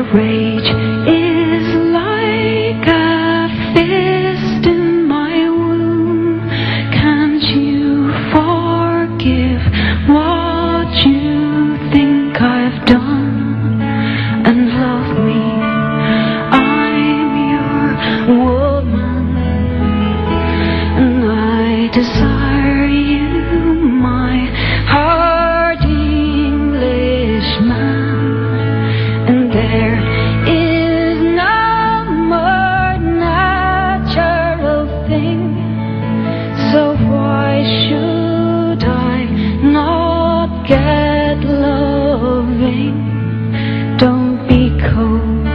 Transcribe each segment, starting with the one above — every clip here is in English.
rage is like a fist in my womb. Can't you forgive what you think I've done and love me? I'm your woman and I desire you, my hard Englishman. And there is no more natural thing, so why should I not get loving? Don't be cold,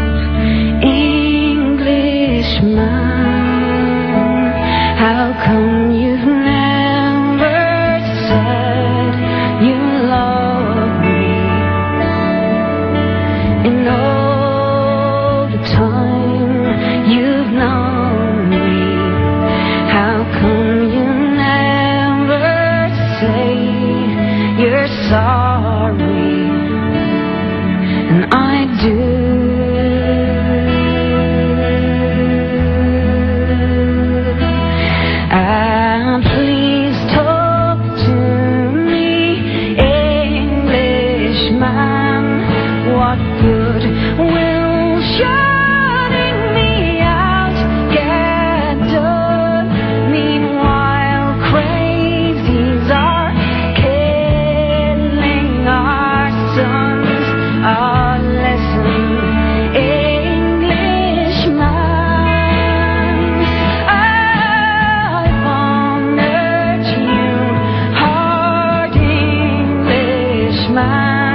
Englishman. How come you've never said you love me? In all the time you've known me, how come you never say you're sorry? And I do. And please talk to me, Englishman. What good will shutting me out get done? Meanwhile, crazies are killing our sons. Oh, listen, Englishman, I've honored you, hard Englishman.